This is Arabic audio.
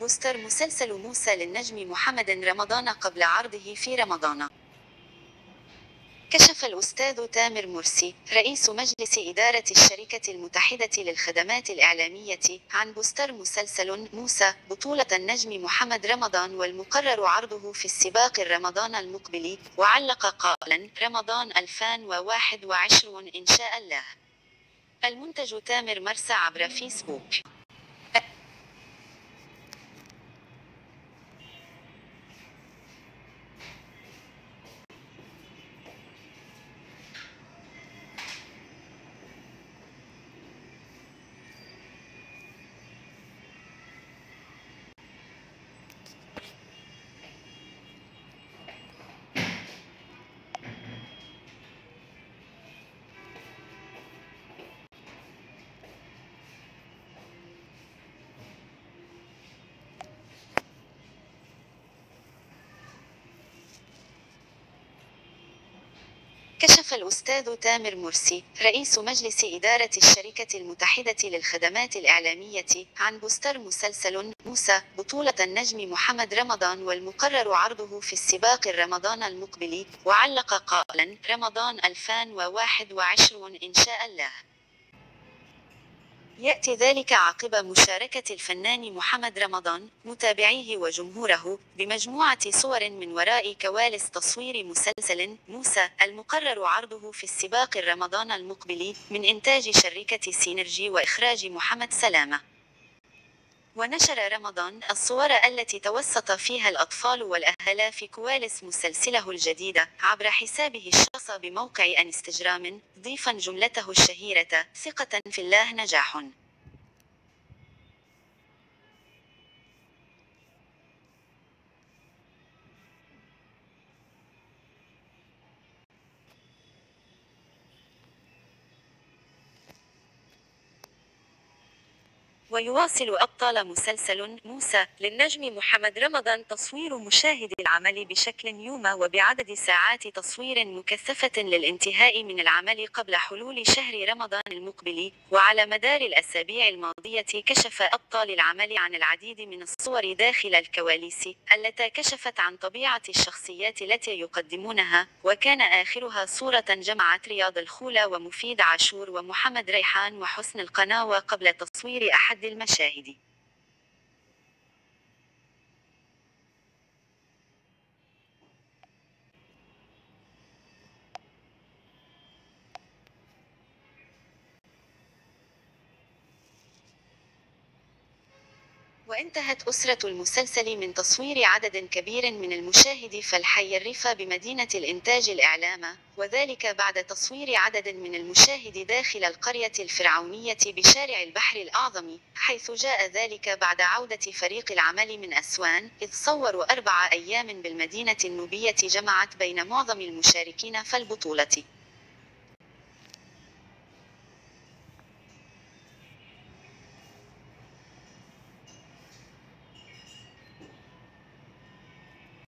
بوستر مسلسل موسى للنجم محمد رمضان قبل عرضه في رمضان. كشف الأستاذ تامر مرسي رئيس مجلس إدارة الشركة المتحدة للخدمات الإعلامية عن بوستر مسلسل موسى بطولة النجم محمد رمضان والمقرر عرضه في السباق الرمضان المقبل، وعلق قائلا: رمضان 2021 إن شاء الله. المنتج تامر مرسى عبر فيسبوك. كشف الأستاذ تامر مرسي رئيس مجلس إدارة الشركة المتحدة للخدمات الإعلامية عن بوستر مسلسل موسى بطولة النجم محمد رمضان والمقرر عرضه في السباق الرمضان المقبل، وعلق قائلا: رمضان 2021 إن شاء الله. يأتي ذلك عقب مشاركة الفنان محمد رمضان متابعيه وجمهوره بمجموعة صور من وراء كواليس تصوير مسلسل موسى المقرر عرضه في السباق الرمضان المقبل من إنتاج شركة سينرجي وإخراج محمد سلامة. ونشر رمضان الصور التي توسط فيها الأطفال والأهالي في كواليس مسلسله الجديد عبر حسابه الشخصي بموقع انستجرام، ضيفا جملته الشهيرة: ثقة في الله نجاح. ويواصل أبطال مسلسل موسى للنجم محمد رمضان تصوير مشاهد العمل بشكل يوم وبعدد ساعات تصوير مكثفة للانتهاء من العمل قبل حلول شهر رمضان المقبل. وعلى مدار الأسابيع الماضية كشف أبطال العمل عن العديد من الصور داخل الكواليس التي كشفت عن طبيعة الشخصيات التي يقدمونها، وكان آخرها صورة جمعت رياض الخولة ومفيد عاشور ومحمد ريحان وحسن القناوة قبل تصوير أحد المشاهد. وانتهت أسرة المسلسل من تصوير عدد كبير من المشاهد في الحي الريفة بمدينة الإنتاج الإعلام، وذلك بعد تصوير عدد من المشاهد داخل القرية الفرعونية بشارع البحر الأعظم، حيث جاء ذلك بعد عودة فريق العمل من أسوان، إذ صوروا 4 أيام بالمدينة النوبية جمعت بين معظم المشاركين في البطولة.